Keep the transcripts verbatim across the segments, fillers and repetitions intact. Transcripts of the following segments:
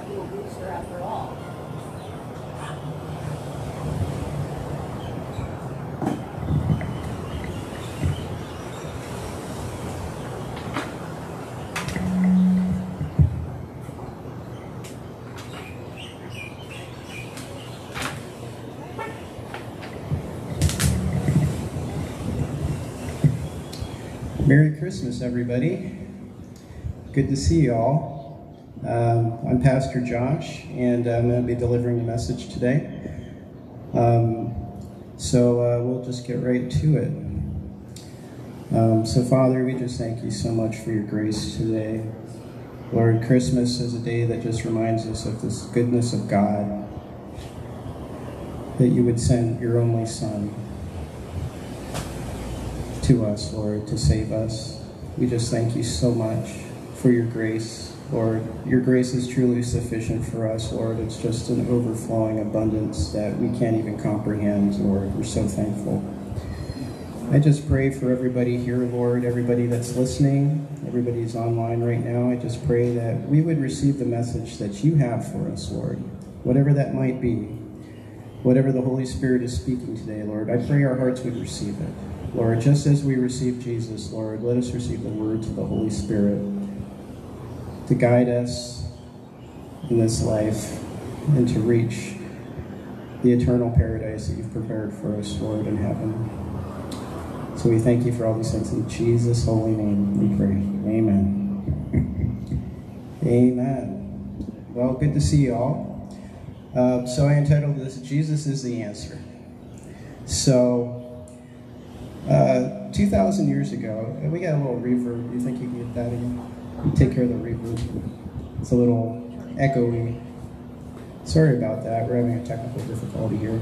that little booster after all. Merry Christmas, everybody. Good to see you all. Um, I'm Pastor Josh, and I'm going to be delivering a message today. Um, so uh, we'll just get right to it. Um, so Father, we just thank you so much for your grace today. Lord, Christmas is a day that just reminds us of this goodness of God, that you would send your only Son to us, Lord, to save us. We just thank you so much for your grace, Lord. Your grace is truly sufficient for us, Lord. It's just an overflowing abundance that we can't even comprehend, Lord. We're so thankful. I just pray for everybody here, Lord, everybody that's listening, everybody who's online right now. I just pray that we would receive the message that you have for us, Lord, whatever that might be, whatever the Holy Spirit is speaking today, Lord. I pray our hearts would receive it. Lord, just as we receive Jesus, Lord, let us receive the words of the Holy Spirit to guide us in this life and to reach the eternal paradise that you've prepared for us, Lord, in heaven. So we thank you for all these things. In Jesus' holy name we pray. Amen. Amen. Well, good to see you all. Uh, so I entitled this, Jesus is the Answer. So, Uh, two thousand years ago, we got a little reverb. Do you think you can get that again? Take care of the reverb. It's a little echoey. Sorry about that. We're having a technical difficulty here.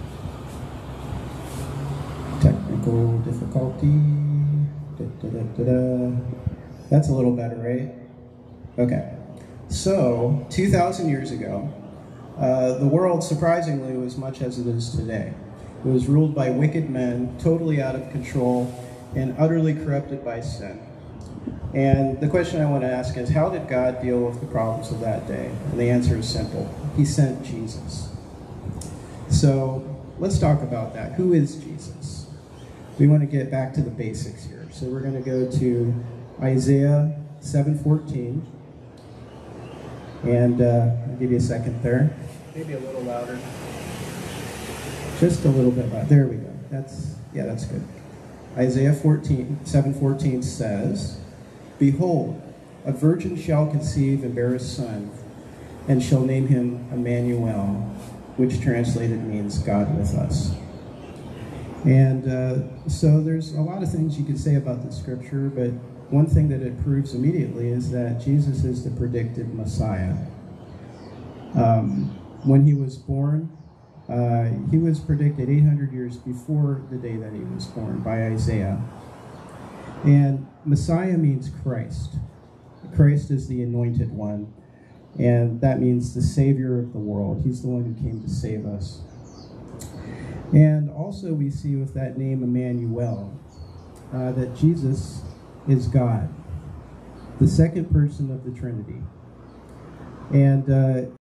Technical difficulty. Da, da, da, da, da. That's a little better, right? Okay. So, two thousand years ago, uh, the world, surprisingly, was much as it is today. It was ruled by wicked men, totally out of control, and utterly corrupted by sin. And the question I want to ask is, how did God deal with the problems of that day? And the answer is simple. He sent Jesus. So let's talk about that. Who is Jesus? We want to get back to the basics here. So we're going to go to Isaiah seven fourteen. And uh, I'll give you a second there. Maybe a little louder. Just a little bit louder. There we go. That's, yeah, that's good. Isaiah seven fourteen says, "Behold, a virgin shall conceive and bear a son, and shall name him Emmanuel," which translated means God with us. And uh, so there's a lot of things you could say about the scripture, but one thing that it proves immediately is that Jesus is the predicted Messiah. Um, when he was born, Uh, he was predicted eight hundred years before the day that he was born by Isaiah. And Messiah means Christ. Christ is the anointed one, and that means the Savior of the world. He's the one who came to save us. And also we see with that name Emmanuel, uh, that Jesus is God, the second person of the Trinity. And uh,